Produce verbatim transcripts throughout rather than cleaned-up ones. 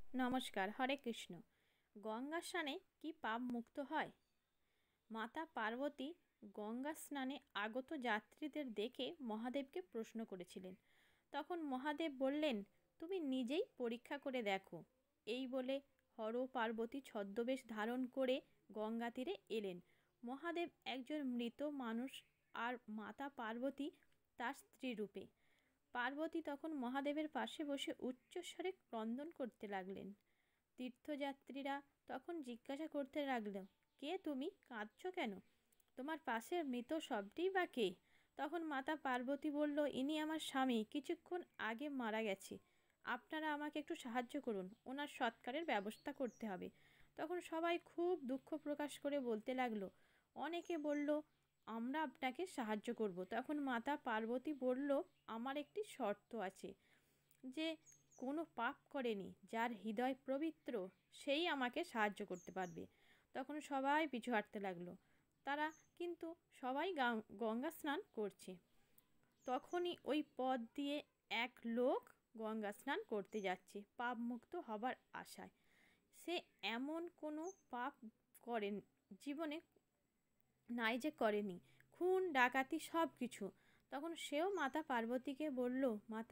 নমস্কার। হরে কৃষ্ণ। গঙ্গা স্নানে কি পাপ মুক্ত হয়? মাতা পার্বতী গঙ্গা স্নানে আগত যাত্রীদের দেখে মহাদেবকে প্রশ্ন করেছিলেন। তখন মহাদেব বললেন, তুমি নিজেই পরীক্ষা করে দেখো। এই বলে হর পার্বতী ছদ্মবেশ ধারণ করে গঙ্গা তীরে এলেন। মহাদেব একজন মৃত মানুষ আর মাতা পার্বতী তার স্ত্রী রূপে। পার্বতী তখন মহাদেবের পাশে বসে উচ্চস্বরে ক্রন্দন করতে লাগলেন। তীর্থযাত্রীরা তখন জিজ্ঞাসা করতে লাগল, কে তুমি, কাঁদছ কেন? তোমার পাশের মৃত সবটিই বা কে? তখন মাতা পার্বতী বলল, ইনি আমার স্বামী, কিছুক্ষণ আগে মারা গেছে। আপনারা আমাকে একটু সাহায্য করুন, ওনার সৎকারের ব্যবস্থা করতে হবে। তখন সবাই খুব দুঃখ প্রকাশ করে বলতে লাগলো। অনেকে বলল, আমরা আপনাকে সাহায্য করব। তখন মাতা পার্বতী বলল, আমার একটি শর্ত আছে, যে কোনো পাপ করেনি, যার হৃদয় পবিত্র, সেই আমাকে সাহায্য করতে পারবে। তখন সবাই পিছু হাঁটতে লাগলো। তারা কিন্তু সবাই গঙ্গা স্নান করছে। তখনই ওই পথ দিয়ে এক লোক গঙ্গা স্নান করতে যাচ্ছে পাপ মুক্ত হবার আশায়। সে এমন কোনো পাপ করেন জীবনে নাই যে করেনি, খুন ডাকাতি সব কিছু। তখন সেও মাতা পার্বতীকে বলল, মাতা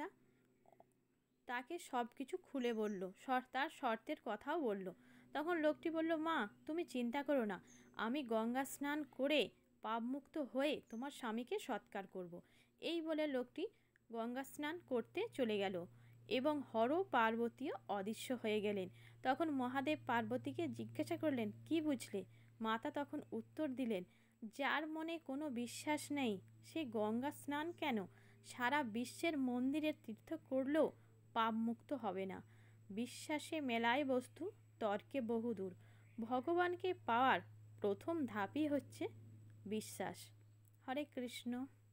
তাকে সব কিছু খুলে বলল, তার শর্তের কথাও বলল। তখন লোকটি বলল, মা তুমি চিন্তা করো না, আমি গঙ্গা স্নান করে পাপমুক্ত হয়ে তোমার স্বামীকে সৎকার করব। এই বলে লোকটি গঙ্গা স্নান করতে চলে গেল এবং হর পার্বতীও অদৃশ্য হয়ে গেলেন। তখন মহাদেব পার্বতীকে জিজ্ঞাসা করলেন, কি বুঝলে? মাতা তখন উত্তর দিলেন, যার মনে কোনো বিশ্বাস নেই সে গঙ্গা স্নান কেন, সারা বিশ্বের মন্দিরের তীর্থ করলেও পাপ মুক্ত হবে না। বিশ্বাসে মেলায় বস্তু, তর্কে বহুদূর। ভগবানকে পাওয়ার প্রথম ধাপই হচ্ছে বিশ্বাস। হরে কৃষ্ণ।